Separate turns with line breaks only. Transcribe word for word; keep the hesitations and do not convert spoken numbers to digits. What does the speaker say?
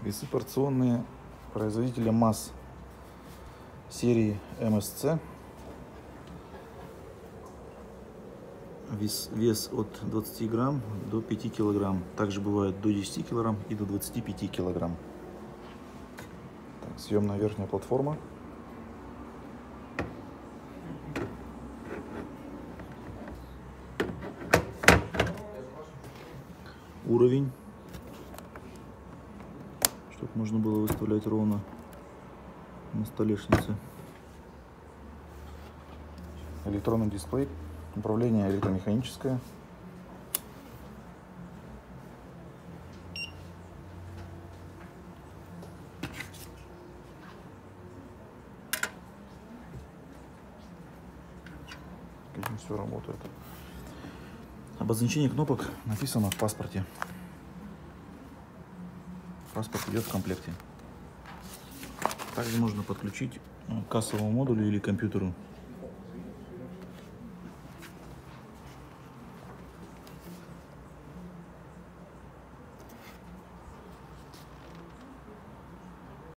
Весы порционные производителя МАЗ серии эм эс цэ. Вес, вес от двадцати грамм до пяти килограмм. Также бывает до десяти килограмм и до двадцати пяти килограмм. Так, съемная верхняя платформа. Уровень, чтобы можно было выставлять ровно на столешнице. Электронный дисплей, управление электромеханическое. Все работает. Обозначение кнопок написано в паспорте. Паспорт идет в комплекте. Также можно подключить к кассовому модулю или компьютеру